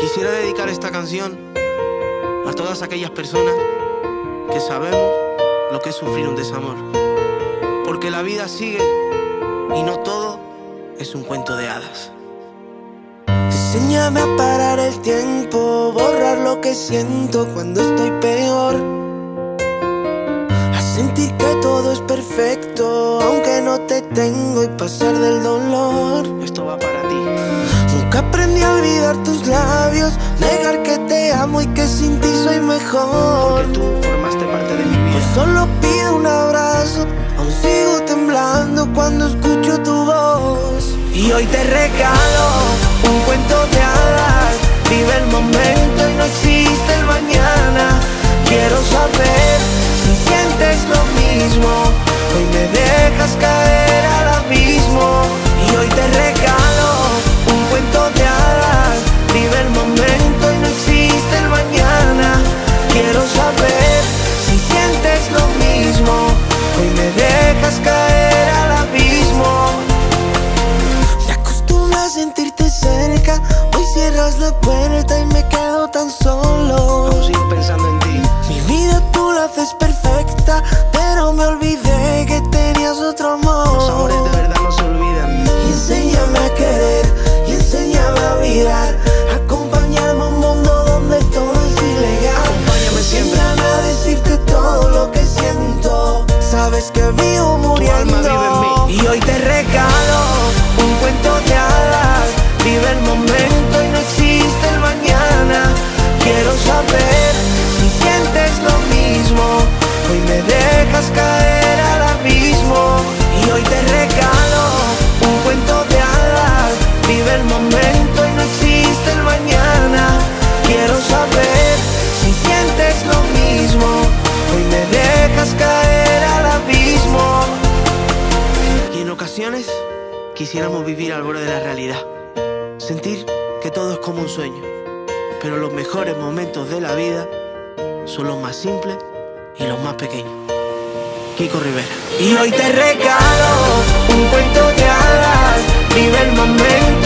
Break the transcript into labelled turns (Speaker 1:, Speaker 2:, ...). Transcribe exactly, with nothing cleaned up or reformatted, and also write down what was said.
Speaker 1: Quisiera dedicar esta canción a todas aquellas personas que sabemos lo que es sufrir un desamor, porque la vida sigue y no todo es un cuento de hadas.
Speaker 2: Enséñame a parar el tiempo, borrar lo que siento cuando estoy peor, a sentir que todo es perfecto aunque no te tengo y pasar del dolor.
Speaker 1: Esto va para ti.
Speaker 2: Nunca aprendí a olvidar tus labios, negar que te amo y que sin ti soy mejor.
Speaker 1: Porque tú formaste parte de mi vida.
Speaker 2: Pues solo pido un abrazo, aún sigo temblando cuando escucho tu voz. Y hoy te regalo un cuento de hadas, vive el momento y no existe el mañana. Quiero saber si sientes lo mismo, hoy me dejas caer al abismo. Y hoy te regalo un cuento de hadas, vive el momento y no existe el mañana. Quiero saber si sientes lo mismo, hoy me dejas caer al abismo. Me acostumbré a sentirte cerca, hoy cierras la puerta y me quedo tan solo.
Speaker 1: Aún sigo pensando en ti.
Speaker 2: Mi vida tú la haces perfecta, pero me olvidé que tenías otro amor.
Speaker 1: Los amores de verdad no se olvidan.
Speaker 2: Y enséñame a querer, y enséñame a mirar, acompáñame a un mundo donde todo es ilegal.
Speaker 1: Acompáñame siempre.
Speaker 2: Enséñame a decirte todo lo que siento, sabes que vivo muriendo.
Speaker 1: Tu alma vive en mí.
Speaker 2: Y hoy te regalo un cuento de hadas, vive el momento y no existe el mañana. Quiero saber si sientes lo mismo, hoy me dejas caer al abismo. Y hoy te regalo un cuento de hadas, vive el momento y no existe el mañana. Quiero saber si sientes lo mismo, hoy me dejas caer al abismo.
Speaker 1: Y en ocasiones quisiéramos vivir al borde de la realidad, sentir que todo es como un sueño, pero los mejores momentos de la vida son los más simples y los más pequeños. Kiko Rivera.
Speaker 2: Y hoy te regalo un cuento de hadas, vive el momento